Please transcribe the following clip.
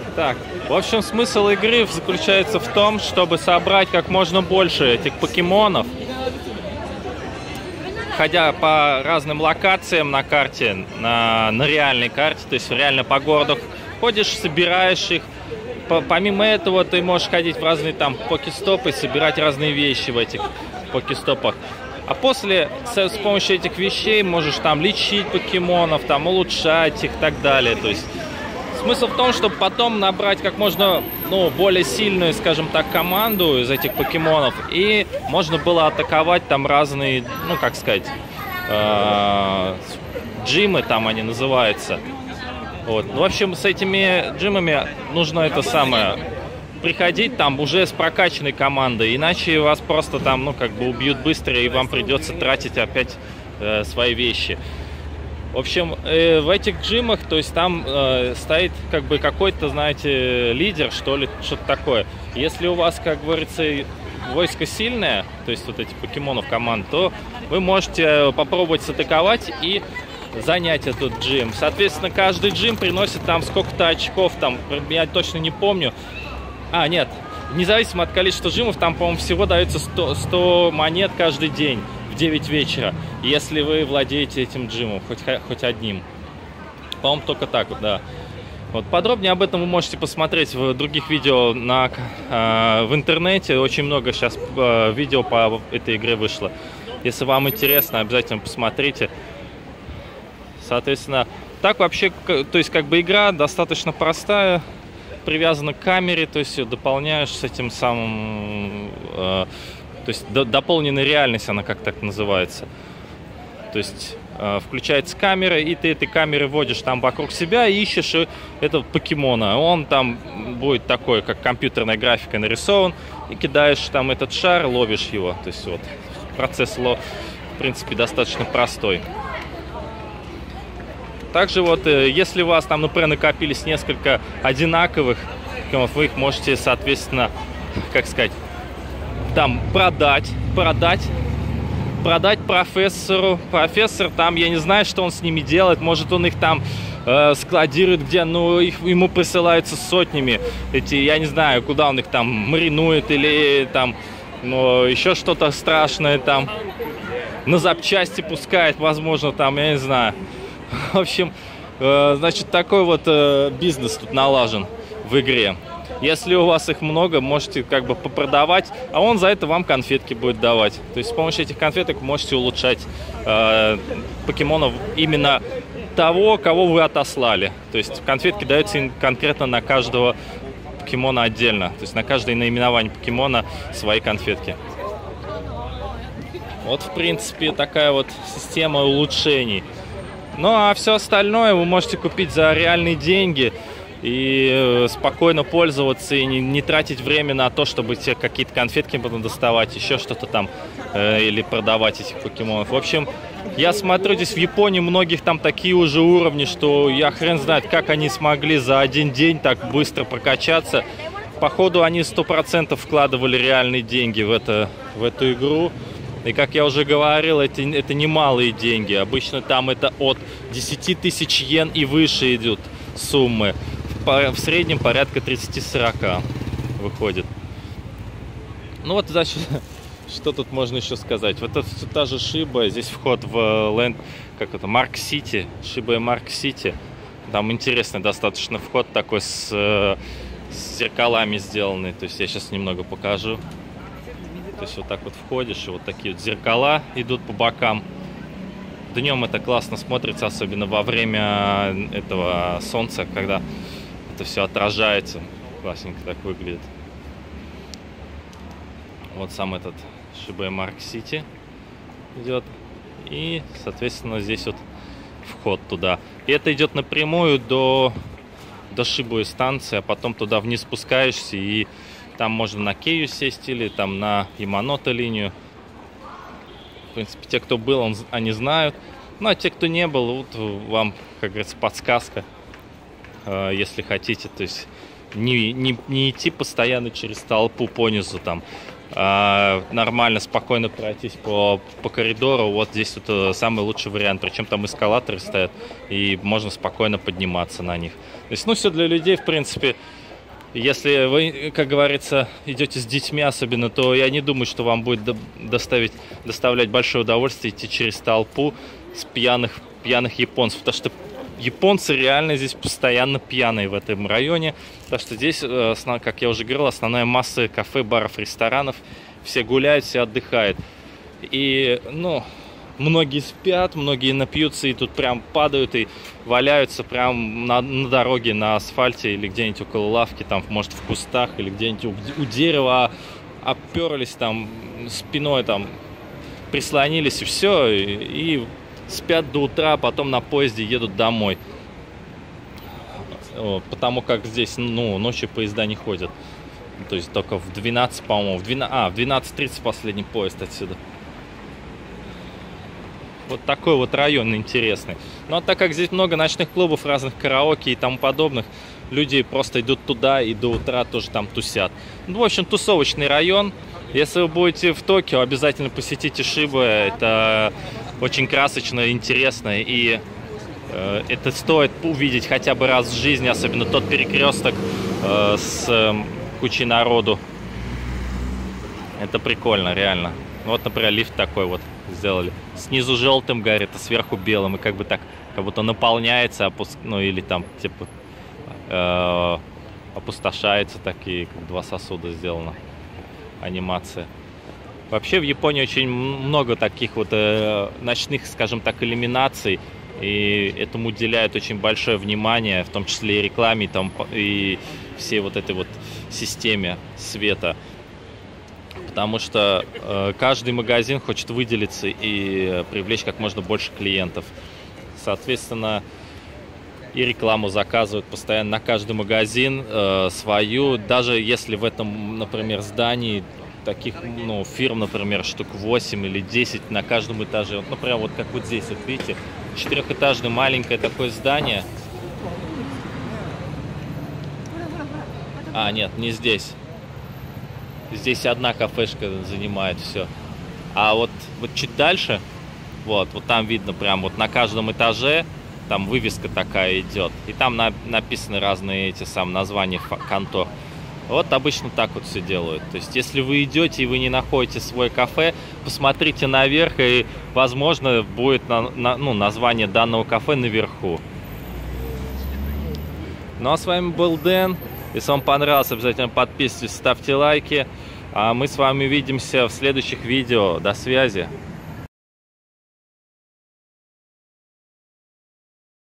Так, в общем, смысл игры заключается в том, чтобы собрать как можно больше этих покемонов, ходя по разным локациям на карте, на реальной карте, то есть реально по городу ходишь, собираешь их. Помимо этого ты можешь ходить в разные там покестопы, собирать разные вещи в этих покестопах. А после с помощью этих вещей можешь там лечить покемонов, там улучшать их и так далее. То есть смысл в том, чтобы потом набрать как можно более сильную, скажем так, команду из этих покемонов. И можно было атаковать там разные, как сказать, джимы там они называются. Вот. В общем, с этими джимами нужно это самое приходить там уже с прокачанной командой, иначе вас просто там, убьют быстро, и вам придется тратить опять свои вещи. В общем, в этих джимах, то есть там стоит какой-то, знаете, лидер, что ли, что-то такое. Если у вас, как говорится, войско сильное, то есть вот эти покемонов команд, то вы можете попробовать сатаковать и занять этот джим. Соответственно, каждый джим приносит там сколько-то очков, там, я точно не помню. Нет, независимо от количества джимов, там, по-моему, всего дается 100 монет каждый день в 9 вечера, если вы владеете этим джимом, хоть одним. По-моему, только так вот, да. Вот, подробнее об этом вы можете посмотреть в других видео в интернете. Очень много сейчас видео по этой игре вышло. Если вам интересно, обязательно посмотрите. Соответственно, так вообще, то есть игра достаточно простая, привязана к камере, то есть ее дополняешь с этим самым, то есть дополненная реальность, она как так называется. То есть включается камера, и ты этой камерой водишь там вокруг себя и ищешь этого покемона. Он там будет такой, как компьютерная графика нарисован, и кидаешь там этот шар, ловишь его. То есть вот процесс, в принципе, достаточно простой. Также вот, если у вас там, например, накопились несколько одинаковых, вы их можете, соответственно, как сказать, там продать профессору. Профессор там, я не знаю, что он с ними делает, может он их там складирует, где, ему присылаются сотнями эти, я не знаю, куда он их там маринует или там, еще что-то страшное там, на запчасти пускает, возможно, там, я не знаю. В общем, значит, такой вот бизнес тут налажен в игре. Если у вас их много, можете попродавать, а он за это вам конфетки будет давать. То есть с помощью этих конфеток можете улучшать покемонов именно того, кого вы отослали. То есть конфетки даются конкретно на каждого покемона отдельно. То есть на каждое наименование покемона свои конфетки. Вот, в принципе, такая вот система улучшений. Ну, а все остальное вы можете купить за реальные деньги и спокойно пользоваться, и не тратить время на то, чтобы тебе какие-то конфетки потом доставать, еще что-то там, или продавать этих покемонов. В общем, я смотрю, здесь в Японии многих там такие уже уровни, что я хрен знает, как они смогли за один день так быстро прокачаться. Походу, они 100% вкладывали реальные деньги в эту игру. И, как я уже говорил, это немалые деньги. Обычно там это от 10 тысяч йен и выше идут суммы. В среднем порядка 30-40 выходит. Ну вот, значит, что тут можно еще сказать? Вот это та же Шиба, здесь вход в Марк Сити, Шиба и Марк Сити. Там интересный достаточно вход такой с зеркалами сделанный. То есть я сейчас немного покажу. То есть вот так вот входишь, и вот такие вот зеркала идут по бокам. Днем это классно смотрится, особенно во время этого солнца, когда это все отражается. Классненько так выглядит. Вот сам этот Шиба Марк Сити идет. И, соответственно, здесь вот вход туда. И это идет напрямую до Шибуи станции, а потом туда вниз спускаешься, и там можно на Кею сесть или там на Яманото линию. В принципе, те, кто был, они знают. Ну, а те, кто не был, вот вам, как говорится, подсказка, если хотите. То есть не идти постоянно через толпу понизу там. Нормально, спокойно пройтись по коридору. Вот здесь вот самый лучший вариант. Причем там эскалаторы стоят, и можно спокойно подниматься на них. То есть, все для людей, в принципе, Если вы, как говорится, идете с детьми особенно, то я не думаю, что вам будет доставлять большое удовольствие идти через толпу с пьяных японцев. Потому что японцы реально здесь постоянно пьяные в этом районе. Потому что здесь, как я уже говорил, основная масса кафе, баров, ресторанов. Все гуляют, все отдыхают. И, ну, многие спят, многие напьются и тут прям падают и валяются прям на дороге, на асфальте или где-нибудь около лавки, там, может, в кустах или где-нибудь у дерева, оперлись там спиной, там, прислонились и все, и спят до утра, потом на поезде едут домой. Потому как здесь, ну, ночью поезда не ходят. То есть только в 12, по-моему, в 12:30 последний поезд отсюда. Вот такой вот район интересный. Ну, а так как здесь много ночных клубов, разных караоке и тому подобных, люди просто идут туда и до утра тоже там тусят. Ну, в общем, тусовочный район. Если вы будете в Токио, обязательно посетите Шибу. Это очень красочно, интересно. И это стоит увидеть хотя бы раз в жизни, особенно тот перекресток с кучей народу. Это прикольно, реально. Вот, например, лифт такой вот сделали. Снизу желтым горит, а сверху белым. И как бы так, как будто наполняется, ну или там, типа, опустошается, такие, как два сосуда сделано. Анимация. Вообще в Японии очень много таких вот ночных, скажем так, иллюминаций. И этому уделяют очень большое внимание, в том числе и рекламе, и всей вот этой вот системе света. Потому что каждый магазин хочет выделиться и привлечь как можно больше клиентов. Соответственно, и рекламу заказывают постоянно на каждый магазин свою. Даже если в этом, например, здании таких, ну, фирм, например, штук 8 или 10 на каждом этаже. Вот, например, вот как вот здесь, вот видите, 4-этажное маленькое такое здание. А, нет, не здесь. Здесь одна кафешка занимает все. А вот чуть дальше, вот там видно прям вот на каждом этаже, там вывеска такая идет. И там написаны разные эти самые названия контор. Вот обычно так вот все делают. То есть, если вы идете и вы не находите свой кафе, посмотрите наверх, и, возможно, будет название данного кафе наверху. Ну, а с вами был Дэн. Если вам понравилось, обязательно подписывайтесь, ставьте лайки. А мы с вами увидимся в следующих видео. До связи.